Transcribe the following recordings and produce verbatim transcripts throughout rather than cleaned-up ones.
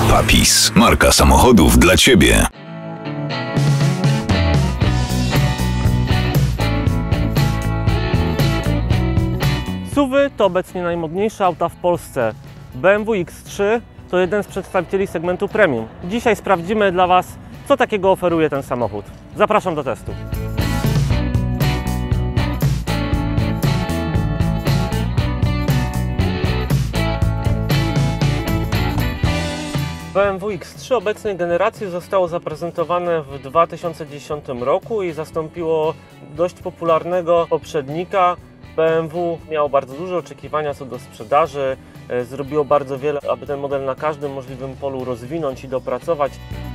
Papis, marka samochodów dla Ciebie. S U V-y to obecnie najmodniejsze auta w Polsce. B M W X trzy to jeden z przedstawicieli segmentu premium. Dzisiaj sprawdzimy dla Was, co takiego oferuje ten samochód. Zapraszam do testu. B M W X trzy obecnej generacji zostało zaprezentowane w dwa tysiące dziesiątym roku i zastąpiło dość popularnego poprzednika. B M W miało bardzo duże oczekiwania co do sprzedaży, zrobiło bardzo wiele, aby ten model na każdym możliwym polu rozwinąć i dopracować.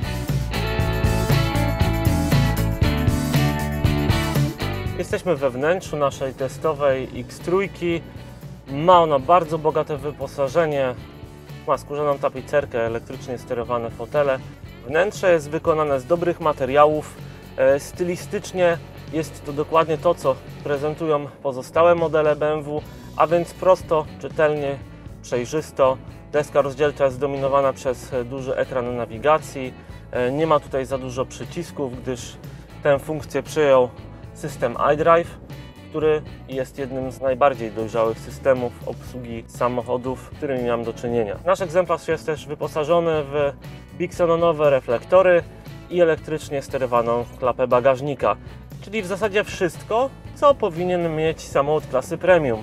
Jesteśmy we wnętrzu naszej testowej X trzy. Ma ona bardzo bogate wyposażenie. Ma skórzaną tapicerkę, elektrycznie sterowane fotele. Wnętrze jest wykonane z dobrych materiałów. Stylistycznie jest to dokładnie to, co prezentują pozostałe modele B M W, a więc prosto, czytelnie, przejrzysto. Deska rozdzielcza jest zdominowana przez duży ekran nawigacji. Nie ma tutaj za dużo przycisków, gdyż tę funkcję przyjął system iDrive, który jest jednym z najbardziej dojrzałych systemów obsługi samochodów, z którymi miałem do czynienia. Nasz egzemplarz jest też wyposażony w bixenonowe reflektory i elektrycznie sterowaną klapę bagażnika, czyli w zasadzie wszystko, co powinien mieć samochód klasy premium.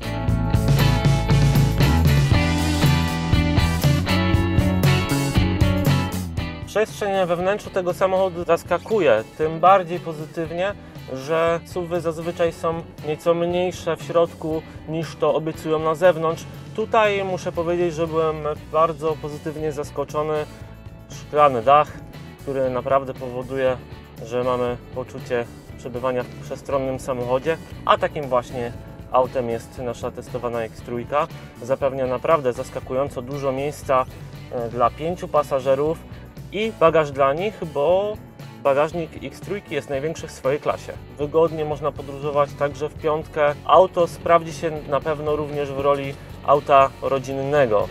Przestrzeń we wnętrzu tego samochodu zaskakuje, tym bardziej pozytywnie, że S U V-y zazwyczaj są nieco mniejsze w środku niż to obiecują na zewnątrz. Tutaj muszę powiedzieć, że byłem bardzo pozytywnie zaskoczony. Szklany dach, który naprawdę powoduje, że mamy poczucie przebywania w przestronnym samochodzie, a takim właśnie autem jest nasza testowana X trzy. Zapewnia naprawdę zaskakująco dużo miejsca dla pięciu pasażerów i bagaż dla nich, bo bagażnik X trzy jest największy w swojej klasie. Wygodnie można podróżować także w piątkę. Auto sprawdzi się na pewno również w roli auta rodzinnego.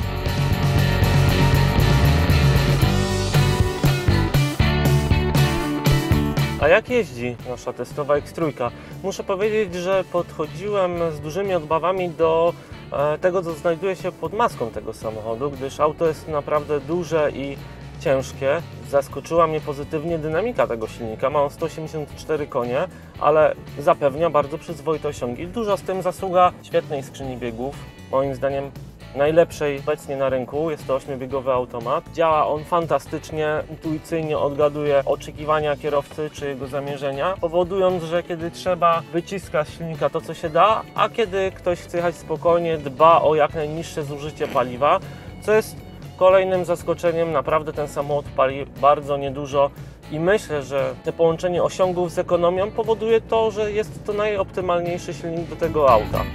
A jak jeździ nasza testowa X trzy? Muszę powiedzieć, że podchodziłem z dużymi obawami do tego, co znajduje się pod maską tego samochodu, gdyż auto jest naprawdę duże i ciężkie. Zaskoczyła mnie pozytywnie dynamika tego silnika. Ma on sto osiemdziesiąt cztery konie, ale zapewnia bardzo przyzwoite osiągi. Duża z tym zasługa świetnej skrzyni biegów, moim zdaniem najlepszej obecnie na rynku. Jest to ośmiobiegowy automat. Działa on fantastycznie, intuicyjnie odgaduje oczekiwania kierowcy czy jego zamierzenia, powodując, że kiedy trzeba, wyciska z silnika to, co się da, a kiedy ktoś chce jechać spokojnie, dba o jak najniższe zużycie paliwa, co jest kolejnym zaskoczeniem. Naprawdę ten samochód pali bardzo niedużo i myślę, że to połączenie osiągów z ekonomią powoduje to, że jest to najoptymalniejszy silnik do tego auta.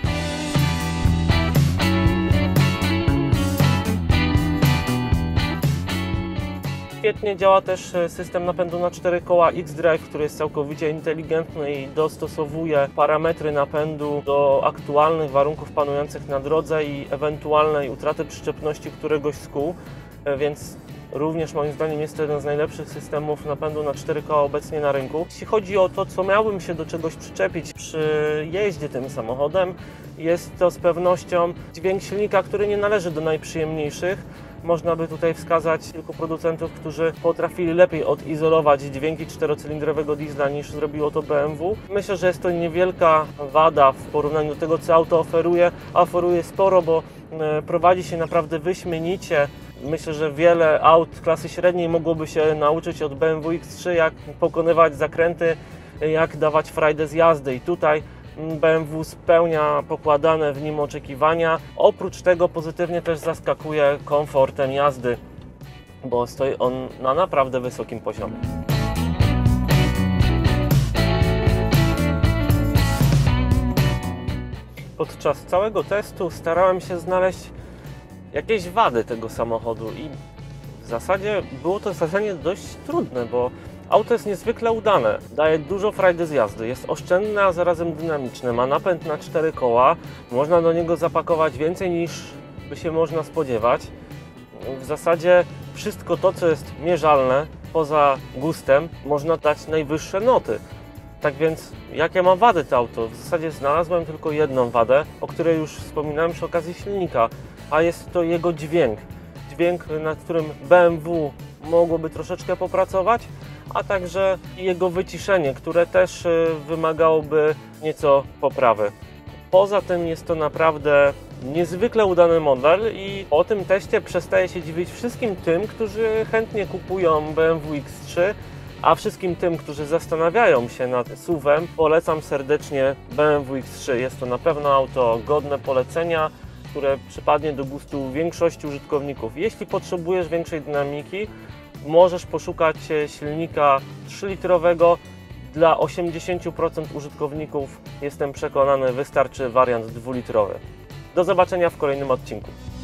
Świetnie działa też system napędu na cztery koła X-Drive, który jest całkowicie inteligentny i dostosowuje parametry napędu do aktualnych warunków panujących na drodze i ewentualnej utraty przyczepności któregoś z kół, więc również moim zdaniem jest to jeden z najlepszych systemów napędu na cztery koła obecnie na rynku. Jeśli chodzi o to, co miałbym się do czegoś przyczepić przy jeździe tym samochodem, jest to z pewnością dźwięk silnika, który nie należy do najprzyjemniejszych. Można by tutaj wskazać kilku producentów, którzy potrafili lepiej odizolować dźwięki czterocylindrowego diesla niż zrobiło to B M W. Myślę, że jest to niewielka wada w porównaniu do tego, co auto oferuje. A oferuje sporo, bo prowadzi się naprawdę wyśmienicie. Myślę, że wiele aut klasy średniej mogłoby się nauczyć od B M W X trzy, jak pokonywać zakręty, jak dawać frajdę z jazdy. I tutaj B M W spełnia pokładane w nim oczekiwania. Oprócz tego pozytywnie też zaskakuje komfortem jazdy, bo stoi on na naprawdę wysokim poziomie. Podczas całego testu starałem się znaleźć jakieś wady tego samochodu i w zasadzie było to zadanie dość trudne, bo auto jest niezwykle udane, daje dużo frajdy z jazdy, jest oszczędne, a zarazem dynamiczne, ma napęd na cztery koła, można do niego zapakować więcej niż by się można spodziewać. w zasadzie wszystko to, co jest mierzalne, poza gustem, można dać najwyższe noty. Tak więc, jakie ma wady to auto? W zasadzie znalazłem tylko jedną wadę, o której już wspominałem przy okazji silnika, a jest to jego dźwięk. Dźwięk, nad którym B M W mogłoby troszeczkę popracować, a także jego wyciszenie, które też wymagałoby nieco poprawy. Poza tym jest to naprawdę niezwykle udany model i po tym teście przestaję się dziwić wszystkim tym, którzy chętnie kupują B M W X trzy, a wszystkim tym, którzy zastanawiają się nad S U V-em, polecam serdecznie B M W X trzy. Jest to na pewno auto godne polecenia, które przypadnie do gustu większości użytkowników. Jeśli potrzebujesz większej dynamiki, możesz poszukać silnika trzylitrowego. Dla osiemdziesięciu procent użytkowników, jestem przekonany, wystarczy wariant dwulitrowy. Do zobaczenia w kolejnym odcinku.